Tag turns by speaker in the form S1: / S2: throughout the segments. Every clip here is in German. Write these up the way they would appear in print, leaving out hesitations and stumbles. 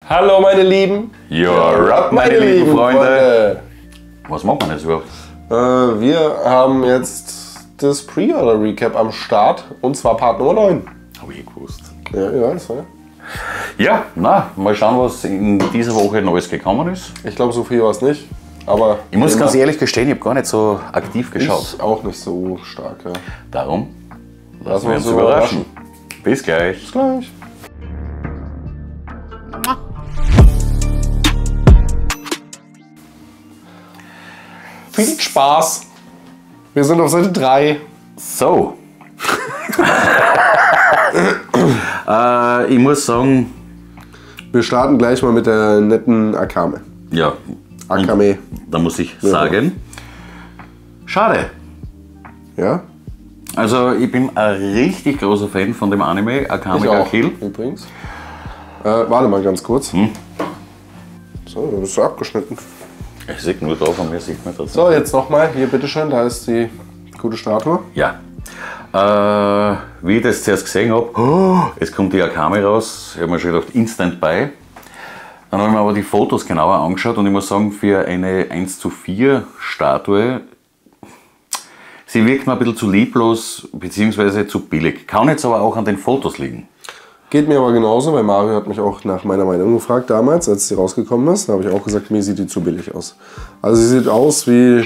S1: Hallo meine Lieben.
S2: You're up, meine lieben Freunde. Was macht man jetzt überhaupt?
S1: Wir haben jetzt das Pre-Order-Recap am Start und zwar Part Nummer 9.
S2: Hab ich gewusst.
S1: Ja, das war ja.
S2: Ja, na, mal schauen, was in dieser Woche Neues gekommen ist.
S1: Ich glaube, so viel war es nicht. Aber
S2: ich muss ganz ehrlich gestehen, ich habe gar nicht so aktiv geschaut.
S1: Ich auch nicht so stark, ja.
S2: Darum lassen wir uns überraschen. Bis gleich.
S1: Bis gleich. Viel Spaß. Wir sind auf Seite 3.
S2: So. Ich muss sagen,
S1: wir starten gleich mal mit der netten Akame.
S2: Ja.
S1: Akame.
S2: Da muss ich sagen, schade.
S1: Ja?
S2: Also ich bin ein richtig großer Fan von dem Anime Akame ga Kill.
S1: Übrigens. Warte mal ganz kurz. So, du bist so abgeschnitten.
S2: Ich sehe nur drauf, und mir sieht man das.
S1: So, jetzt nochmal. Hier, bitteschön, da ist die gute Statue.
S2: Ja. Wie ich das zuerst gesehen habe, jetzt kommt die Akame raus. Ich habe mir schon gedacht, Instant Buy. Dann habe ich mir aber die Fotos genauer angeschaut und ich muss sagen, für eine 1:4 Statue, sie wirkt mir ein bisschen zu lieblos bzw. zu billig. Kann jetzt aber auch an den Fotos liegen.
S1: Geht mir aber genauso, weil Mario hat mich auch nach meiner Meinung gefragt damals, als sie rausgekommen ist. Da habe ich auch gesagt, mir sieht die zu billig aus. Also sie sieht aus wie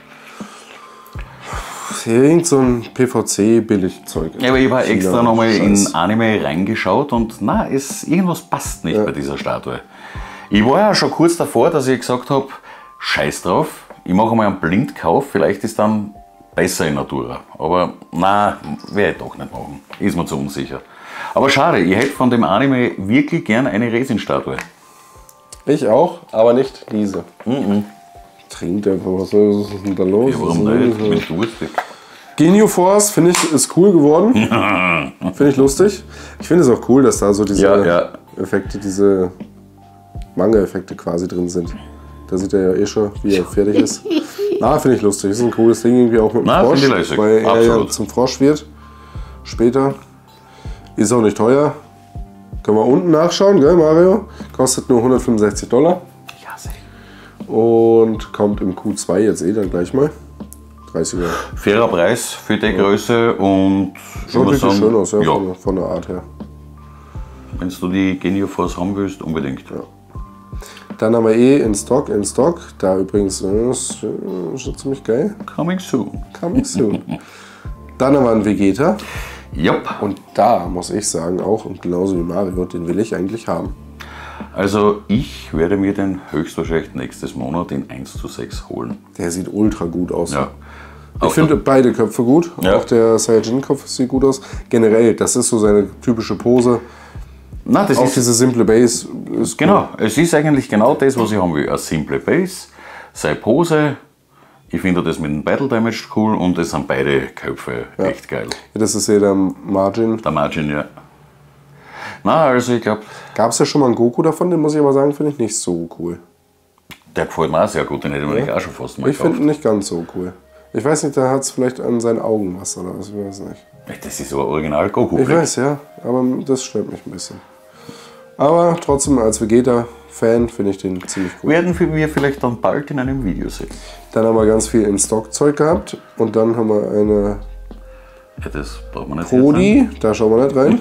S1: irgend so ein PVC-Billigzeug.
S2: Ja, aber ich habe extra nochmal in Anime reingeschaut und na, irgendwas passt nicht bei dieser Statue. Ich war ja schon kurz davor, dass ich gesagt habe, scheiß drauf, ich mache mal einen Blindkauf, vielleicht ist dann besser in Natura. Aber na, werde ich doch nicht machen, ist mir zu unsicher. Aber schade, ich hätte von dem Anime wirklich gern eine Resin-Statue.
S1: Ich auch, aber nicht diese. Trinkt einfach, was ist denn da los?
S2: Ja, warum nicht? Ich bin durstig.
S1: Genio Force, finde ich, ist cool geworden. Finde ich lustig. Ich finde es auch cool, dass da so diese Effekte, diese Manga-Effekte quasi drin sind. Da sieht er ja eh schon, wie er fertig ist. Na, finde ich lustig. Ist ein cooles Ding irgendwie auch mit dem Frosch, weil er ja zum Frosch wird. Später. Ist auch nicht teuer. Können wir unten nachschauen, gell, Mario? Kostet nur $165.
S2: Ja, sehr.
S1: Und kommt im Q2 jetzt dann gleich mal. 30er.
S2: Fairer Preis für die Größe und
S1: schaut wirklich schön aus, ja, von der Art her.
S2: Wenn du die Genio Force haben willst, unbedingt.
S1: Ja. Dann haben wir in Stock. Da übrigens ist schon ziemlich geil.
S2: Coming soon.
S1: Coming soon. Dann haben wir einen Vegeta.
S2: Yep.
S1: Und da muss ich sagen, auch und genauso wie Mario, den will ich eigentlich haben.
S2: Also ich werde mir den höchstwahrscheinlich nächstes Monat in 1:6 holen.
S1: Der sieht ultra gut aus.
S2: Ja.
S1: Ich finde beide Köpfe gut.
S2: Ja.
S1: Auch der Saiyajin-Kopf sieht gut aus. Generell, das ist so seine typische Pose.
S2: Na, das
S1: auch
S2: ist
S1: diese simple Base ist
S2: genau, cool. Es ist eigentlich genau das, was ich haben will. Eine simple Base, seine Pose. Ich finde das mit dem Battle Damage cool und es sind beide Köpfe echt geil.
S1: Ja, das ist ja der Margin.
S2: Der Margin, ja. Na, also ich glaube...
S1: Gab es ja schon mal einen Goku davon, den muss ich aber sagen, finde ich nicht so cool.
S2: Der gefällt mir auch sehr gut, den hätte ich auch schon fast mal
S1: gekauft. Ich finde ihn nicht ganz so cool. Ich weiß nicht, da hat es vielleicht an seinen Augen was oder was, ich weiß nicht.
S2: Das ist so ein Original Goku.
S1: Ich weiß, ja, aber das stört mich ein bisschen. Aber trotzdem, als Vegeta-Fan finde ich den ziemlich cool.
S2: Werden wir vielleicht dann bald in einem Video sehen.
S1: Dann haben wir ganz viel in Stock-Zeug gehabt und dann haben wir eine
S2: das braucht man nicht
S1: Prodi, da schauen wir nicht rein.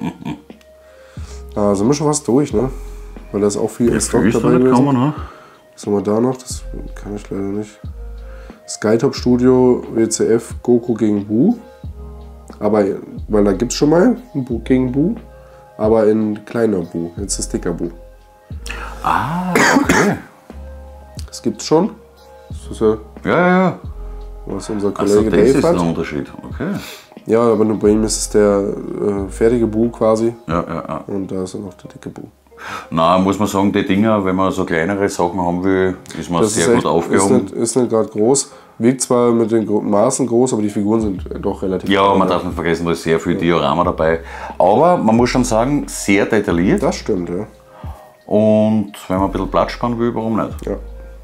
S1: Da sind wir schon fast durch, ne? Weil da ist auch viel in Stock dabei gewesen.
S2: Ne?
S1: Was haben wir da noch? Das kann ich leider nicht. Skytop Studio WCF Goku gegen Buu. Aber, weil da gibt es schon mal einen gegen Buu. Aber in kleiner Buu. Jetzt ist dicker Buu.
S2: Ah, okay.
S1: Das gibt's schon. Das ist ja.
S2: Ja.
S1: Was unser Kollege
S2: Dave hat.
S1: Das ist
S2: ein Unterschied. Okay.
S1: Ja, aber nur bei ihm ist es der fertige Buu quasi.
S2: Ja.
S1: Und da ist ja noch der dicke Buu.
S2: Na, muss man sagen, die Dinger, wenn man so kleinere Sachen haben will, ist man sehr gut aufgehoben.
S1: Ist nicht gerade groß. Wirkt zwar mit den Maßen groß, aber die Figuren sind doch relativ
S2: Ja, man darf nicht vergessen, da ist sehr viel Diorama dabei. Aber man muss schon sagen, sehr detailliert.
S1: Das stimmt, ja.
S2: Und wenn man ein bisschen Platz sparen will, warum nicht?
S1: Ja.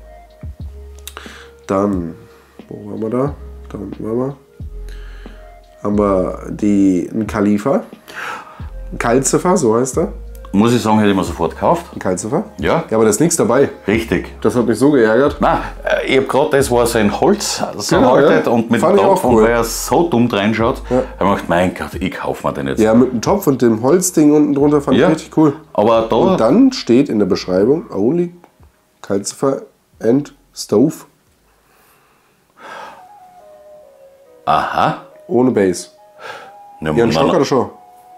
S1: Dann, wo waren wir da? Da unten waren wir. Haben wir einen Khalifa. Calcifer, so heißt er.
S2: Muss ich sagen, hätte ich mir sofort gekauft.
S1: Ein Kalzifer?
S2: Ja.
S1: Ja, aber da ist nichts dabei.
S2: Richtig.
S1: Das hat mich so geärgert.
S2: Nein, ich habe gerade das, wo er so in Holz haltet und mit dem Topf, cool. Und weil er so dumm reinschaut, habe ich gedacht, mein Gott, ich kaufe mir den jetzt.
S1: Ja, mit dem Topf und dem Holzding unten drunter fand ich richtig cool.
S2: Aber da
S1: und dann steht in der Beschreibung, only Kalzifer and Stove.
S2: Aha.
S1: Ohne Base.
S2: Ja,
S1: einen Stock oder schon?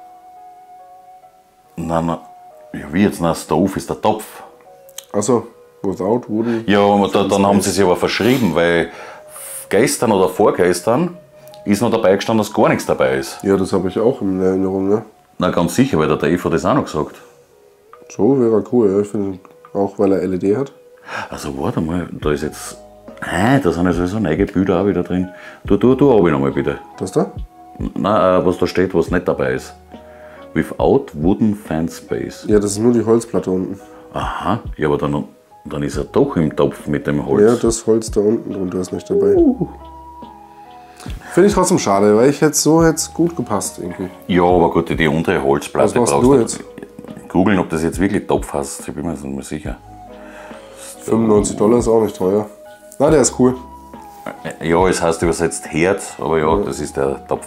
S2: Nein, ja, wie jetzt? Na, Stove ist der Topf.
S1: Achso, without wooden.
S2: Ja, dann haben sie sich aber verschrieben, weil gestern oder vorgestern ist noch dabei gestanden, dass gar nichts dabei ist.
S1: Ja, das habe ich auch in Erinnerung, ne?
S2: Na, ganz sicher, weil der Dave hat das auch noch gesagt.
S1: So wäre cool, ja. Ich finde auch, weil er LED hat.
S2: Also, warte mal, da ist jetzt. Da sind ja sowieso neue Bilder auch wieder drin. Du oben nochmal bitte.
S1: Das da?
S2: Nein, was da steht, was nicht dabei ist. Without wooden fan space.
S1: Ja, das ist nur die Holzplatte unten.
S2: Aha, ja, aber dann ist er doch im Topf mit dem Holz.
S1: Ja, das Holz da unten drunter ist nicht dabei. Finde ich trotzdem schade, weil ich so hätte es gut gepasst irgendwie.
S2: Ja, aber gut, die untere Holzplatte
S1: brauchst du jetzt?
S2: Googeln, ob das jetzt wirklich Topf hast, ich bin mir nicht sicher.
S1: $95 ist auch nicht teuer. Na, der ist cool.
S2: Ja, es heißt übersetzt Herd, aber ja, das ist der Topf.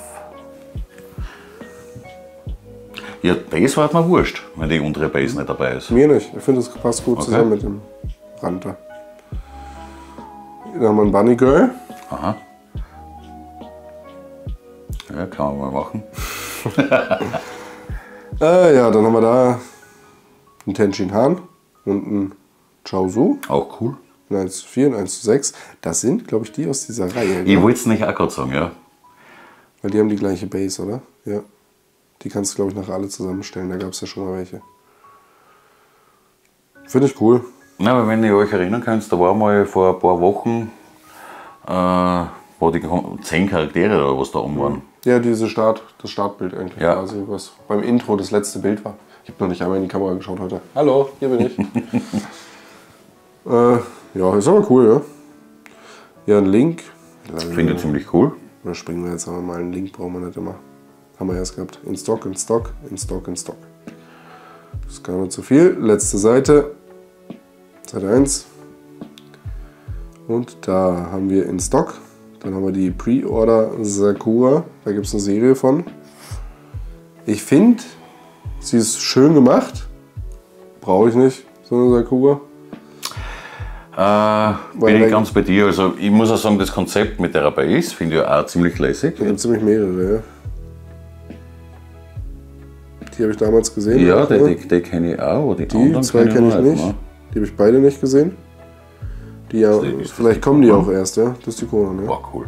S2: Ja, Base war halt mir wurscht, wenn die untere Base nicht dabei ist.
S1: Mir nicht. Ich finde, das passt gut zusammen mit dem Rand da. Dann haben wir ein Bunny Girl.
S2: Aha. Ja, kann man mal machen.
S1: Ja, dann haben wir da einen Tenshin Han und einen Chaozu.
S2: Auch cool.
S1: Ein 1:4 und 1:6. Das sind, glaube ich, die aus dieser Reihe.
S2: Ich wollte es nicht auch gerade sagen, ja.
S1: Weil die haben die gleiche Base, oder? Ja. Die kannst du, glaube ich, nachher alle zusammenstellen. Da gab es ja schon mal welche. Finde ich cool.
S2: Na, aber wenn ihr euch erinnern könnt, da war mal vor ein paar Wochen, wo die 10 Charaktere oder was da oben waren.
S1: Ja, das Startbild eigentlich quasi, was beim Intro das letzte Bild war. Ich habe noch nicht einmal in die Kamera geschaut heute. Hallo, hier bin ich. Ja, ist aber cool, ja. Ja, ein Link.
S2: Finde ich ziemlich cool.
S1: Da springen wir jetzt aber mal. Einen Link brauchen wir nicht immer. Haben wir erst gehabt. In Stock, in Stock, in Stock, in Stock. Das ist gar nicht zu viel. Letzte Seite. Seite 1. Und da haben wir in Stock. Dann haben wir die Pre-Order Sakura. Da gibt es eine Serie von. Ich finde, sie ist schön gemacht. Brauche ich nicht, so eine Sakura.
S2: Bin ich ganz bei dir. Also ich muss auch sagen, das Konzept mit der Base finde ich auch ziemlich lässig.
S1: Da gibt ziemlich mehrere, ja. Die habe ich damals gesehen.
S2: Ja, die kenne ich auch. Die
S1: zwei kenne ich nicht. Die habe ich beide nicht gesehen. Die ja, vielleicht kommen die auch erst, ja. Das ist die Krone, ne?
S2: War cool.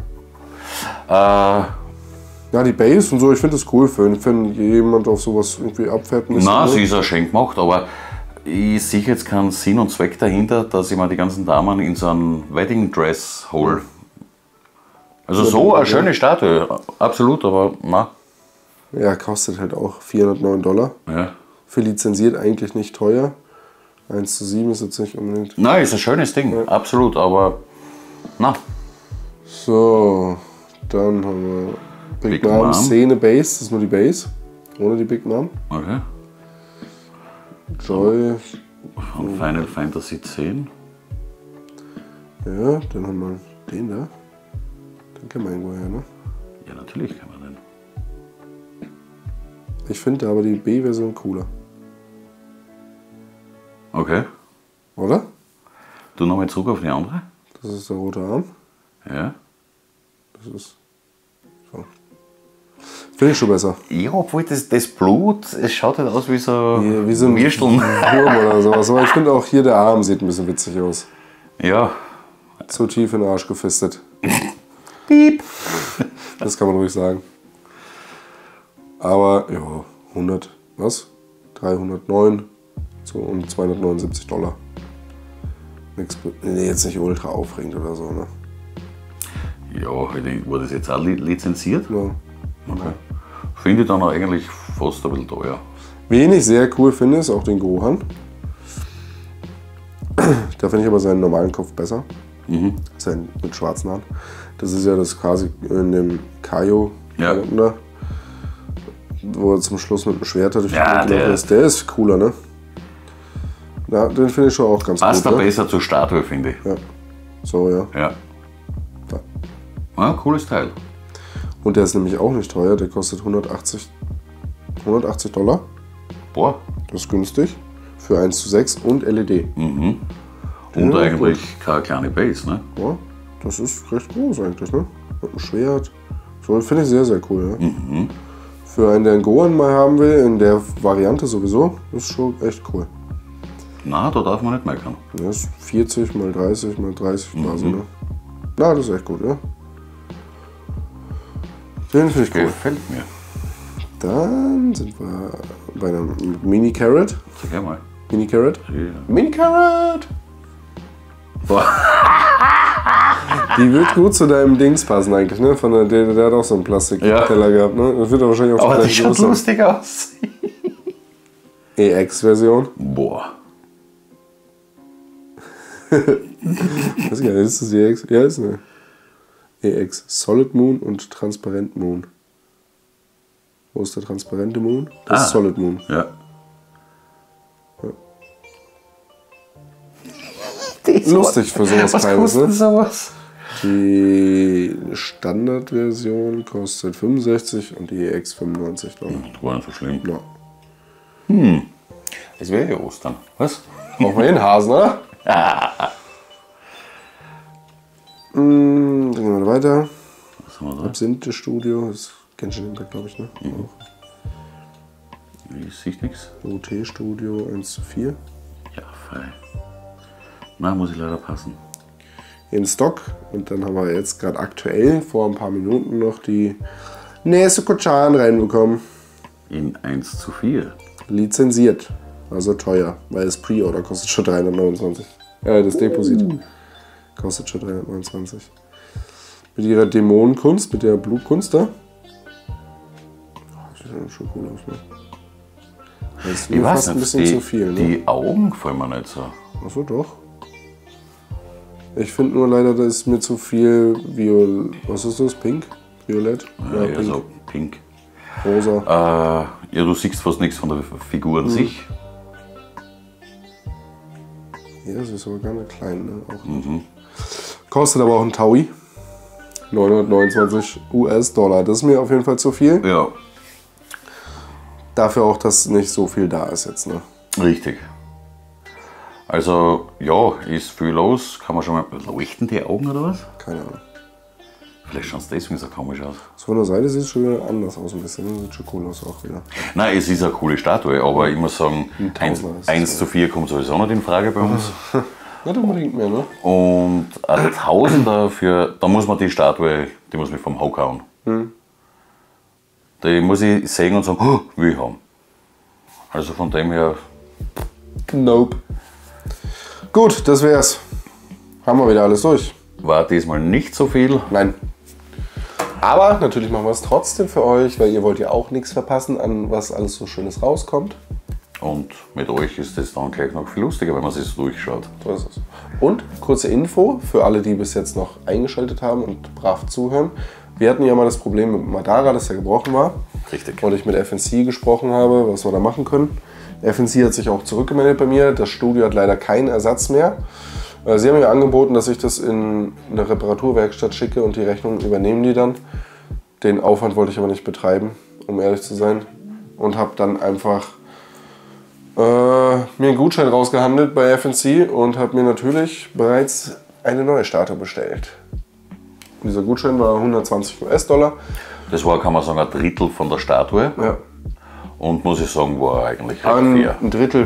S1: Ja, die Base und so, ich finde das cool, wenn jemand auf sowas irgendwie abfährt.
S2: Nein, sie ist auch schön gemacht, aber ich sehe jetzt keinen Sinn und Zweck dahinter, dass ich mir die ganzen Damen in so einen Wedding Dress hole. Also so eine schöne Statue, absolut, aber na.
S1: Ja, kostet halt auch $409.
S2: Ja.
S1: Für lizenziert eigentlich nicht teuer. 1:7 ist jetzt nicht unbedingt.
S2: Nein, ist ein schönes Ding, ja. Absolut, aber na.
S1: So, dann haben wir Big Mom Szene Base, das ist nur die Base, ohne die Big Mom.
S2: Okay.
S1: Joy.
S2: Von Final Fantasy X.
S1: Ja, dann haben wir den da. Den kennen wir irgendwo her, ne?
S2: Ja, natürlich kennen wir den.
S1: Ich finde aber die B-Version cooler.
S2: Okay.
S1: Oder?
S2: Du nochmal zurück auf die andere.
S1: Das ist der rote Arm.
S2: Ja.
S1: Das ist so. Finde ich schon besser.
S2: Ja, obwohl das Blut, es schaut halt aus wie so
S1: ein
S2: Würsteln.
S1: Wurm oder sowas. Aber ich finde auch hier der Arm sieht ein bisschen witzig aus.
S2: Ja.
S1: Zu tief in den Arsch gefistet.
S2: Piep.
S1: Das kann man ruhig sagen. Aber ja, 100, was? 309 so um $279. Nichts, jetzt nicht ultra aufregend oder so, ne?
S2: Ja, wurde das jetzt auch lizenziert?
S1: Ja.
S2: Okay. Finde ich dann auch eigentlich fast ein bisschen teuer.
S1: Wen ich sehr cool finde, ist auch den Gohan. Da finde ich aber seinen normalen Kopf besser. Sein mit schwarzen Haaren. Das ist ja das quasi in dem Kaio.
S2: Ja.
S1: wo er zum Schluss mit dem Schwert hat. Der ist cooler, ne? Ja, den finde ich schon auch ganz gut.
S2: Passt da besser zur Statue, finde ich.
S1: Ja. So, ja.
S2: Ja. Cooles Teil.
S1: Und der ist nämlich auch nicht teuer, der kostet $180.
S2: Boah.
S1: Das ist günstig. Für 1:6 und LED.
S2: Mhm. Und ja, eigentlich keine kleine Base, ne?
S1: Ja, das ist recht groß eigentlich, ne? Mit einem Schwert. So, finde ich sehr, sehr cool, ja.
S2: Mhm.
S1: Für einen, der einen Gohan mal haben will, in der Variante sowieso, ist schon echt cool.
S2: Na, da darf man nicht meckern.
S1: Das ist 40 mal 30 mal 30 quasi, ne? Na, das ist echt gut, ja. Den finde ich cool.
S2: Gefällt mir.
S1: Dann sind wir bei einem Mini-Carrot.
S2: Sag mal.
S1: Mini-Carrot?
S2: Ja.
S1: Mini-Carrot! Die wird gut zu deinem Dings passen eigentlich, ne? Der hat auch so einen Plastikteller gehabt, ne? Das wird wahrscheinlich auch
S2: aber die schaut lustig aus.
S1: EX-Version.
S2: Boah.
S1: Weiß gar nicht, ist das die EX? Ja, ist eine EX. Solid Moon und Transparent Moon. Wo ist der transparente Moon? Das ist Solid Moon.
S2: Ja.
S1: Lustig für sowas
S2: was
S1: Kleines,
S2: kostet
S1: ne?
S2: sowas?
S1: Die Standardversion kostet 65 und die EX $95.
S2: Das war nicht so schlimm.
S1: Ja.
S2: Es wäre ja Ostern. Was?
S1: Brauchen wir den Hasen, oder? Dann gehen wir weiter.
S2: Was haben wir da?
S1: Absinthe Studio, das Genshin Impact, glaube ich, ne?
S2: Ich sehe nichts.
S1: OT Studio 1:4.
S2: Ja, fein. Na, muss ich leider passen.
S1: In Stock. Und dann haben wir jetzt gerade aktuell vor ein paar Minuten noch die Nezuko-chan reinbekommen.
S2: In 1:4.
S1: Lizenziert. Also teuer, weil das Pre-Order kostet schon 329. Das Deposit kostet schon 329. Mit ihrer Dämonenkunst, mit der Blutkunst da. Das sieht schon cool aus, ne? Das ist mir fast ein bisschen zu viel, ne?
S2: Die Augen gefallen mir nicht so.
S1: Achso, doch. Ich finde nur leider, da ist mir zu viel Was ist das? Pink? Violett?
S2: Ja, Pink. So pink.
S1: Rosa.
S2: Ja, du siehst fast nichts von der Figur an sich.
S1: Ja, das ist aber gar nicht klein, ne? Auch nicht. Kostet aber auch ein Taui. 929 US-Dollar. Das ist mir auf jeden Fall zu viel.
S2: Ja.
S1: Dafür auch, dass nicht so viel da ist jetzt, ne?
S2: Richtig. Also, ja, ist viel los. Kann man schon mal leuchten die Augen oder was?
S1: Keine Ahnung.
S2: Vielleicht schaut es deswegen so komisch aus.
S1: So von der Seite sieht es schon wieder anders aus ein bisschen. Sieht schon cool aus auch wieder.
S2: Nein, es ist eine coole Statue, aber ich muss sagen, 1:4 kommt sowieso nicht in Frage bei uns.
S1: Nicht unbedingt mehr, ne?
S2: Und ein Tausender für, da muss man die Statue, die muss mich vom Hocker hauen. Die muss ich sehen und sagen, oh, will ich haben. Also von dem her.
S1: Nope. Gut, das wär's. Haben wir wieder alles durch.
S2: War diesmal nicht so viel.
S1: Nein. Aber natürlich machen wir es trotzdem für euch, weil ihr wollt ja auch nichts verpassen, an was alles so Schönes rauskommt.
S2: Und mit euch ist es dann gleich noch viel lustiger, wenn man sich so durchschaut.
S1: So ist es. Und kurze Info für alle, die bis jetzt noch eingeschaltet haben und brav zuhören. Wir hatten ja mal das Problem mit Madara, dass er gebrochen war.
S2: Richtig.
S1: Und ich mit FNC gesprochen habe, was wir da machen können. FNC hat sich auch zurückgemeldet bei mir. Das Studio hat leider keinen Ersatz mehr. Sie haben mir angeboten, dass ich das in eine Reparaturwerkstatt schicke und die Rechnung übernehmen die dann. Den Aufwand wollte ich aber nicht betreiben, um ehrlich zu sein. Und habe dann einfach mir einen Gutschein rausgehandelt bei FNC und habe mir natürlich bereits eine neue Statue bestellt. Und dieser Gutschein war 120 US-Dollar.
S2: Das war, kann man sagen, ein Drittel von der Statue.
S1: Ja.
S2: Und muss ich sagen, war eigentlich recht fair.
S1: Ein Drittel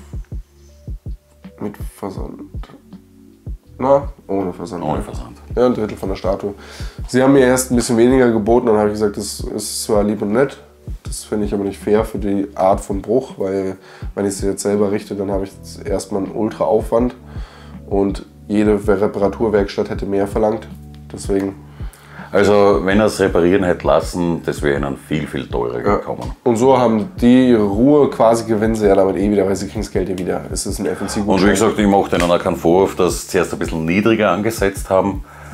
S1: mit Versand. Na, ohne Versand.
S2: Ohne Versand.
S1: Ja, ein Drittel von der Statue. Sie haben mir erst ein bisschen weniger geboten, dann habe ich gesagt, das ist zwar lieb und nett. Das finde ich aber nicht fair für die Art von Bruch, weil wenn ich sie jetzt selber richte, dann habe ich erstmal einen Ultra-Aufwand und jede Reparaturwerkstatt hätte mehr verlangt. Deswegen.
S2: Also wenn er es reparieren hätte lassen, das wäre ihnen viel, viel teurer gekommen.
S1: Und so haben die Ruhe, quasi gewinnen sie ja damit eh wieder, weil sie kriegen das Geld ja wieder. Es ist ein FNC-Gutschein.
S2: Und wie gesagt, ich mache denen auch keinen Vorwurf, dass sie zuerst ein bisschen niedriger angesetzt haben,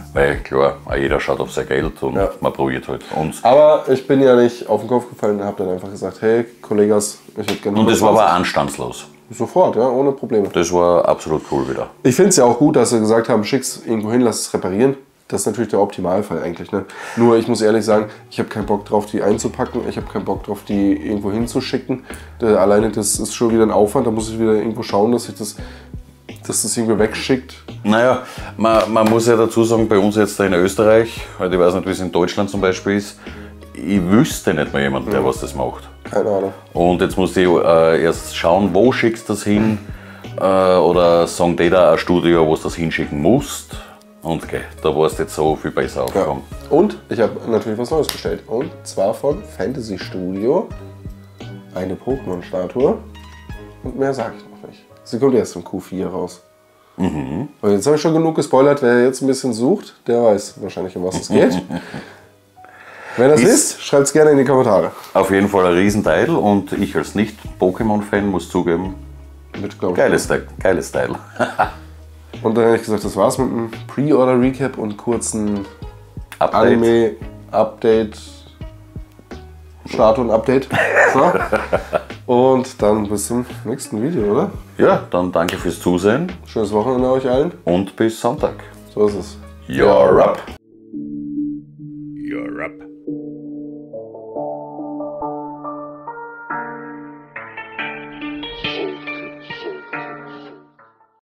S2: Weil klar, jeder schaut auf sein Geld und man probiert halt.
S1: Aber ich bin ja nicht auf den Kopf gefallen und habe dann einfach gesagt, hey Kollegas, ich hätte gerne...
S2: Und das war aber anstandslos.
S1: Sofort, ja, ohne Probleme.
S2: Das war absolut cool wieder.
S1: Ich finde es ja auch gut, dass sie gesagt haben, schick's irgendwo hin, lass es reparieren. Das ist natürlich der Optimalfall eigentlich. Ne? Nur ich muss ehrlich sagen, ich habe keinen Bock drauf, die einzupacken. Ich habe keinen Bock drauf, die irgendwo hinzuschicken. Alleine das ist schon wieder ein Aufwand. Da muss ich wieder irgendwo schauen, dass das irgendwo wegschickt.
S2: Naja, man muss ja dazu sagen, bei uns jetzt in Österreich, weil ich weiß nicht, wie es in Deutschland zum Beispiel ist, ich wüsste nicht mehr jemanden, der was das macht.
S1: Keine Ahnung.
S2: Und jetzt musst du erst schauen, wo schickst du das hin. Oder sagen die da ein Studio, wo du das hinschicken musst. Und okay, da warst du jetzt so viel besser aufgekommen.
S1: Ja. Und ich habe natürlich was Neues bestellt. Und zwar von Fantasy Studio eine Pokémon-Statue. Und mehr sage ich noch nicht. Sie kommt erst im Q4 raus. Und jetzt habe ich schon genug gespoilert. Wer jetzt ein bisschen sucht, der weiß wahrscheinlich, um was es geht. Wenn das ist, schreibt es gerne in die Kommentare.
S2: Auf jeden Fall ein Riesenteil und ich als Nicht-Pokémon-Fan muss zugeben, geiles Teil.
S1: Und dann habe ich gesagt, das war's mit einem Pre-Order-Recap und kurzen Anime-Update. Start und Update. So. Und dann bis zum nächsten Video, oder?
S2: Ja, dann danke fürs Zusehen.
S1: Schönes Wochenende euch allen.
S2: Und bis Sonntag.
S1: So ist es.
S2: You're up.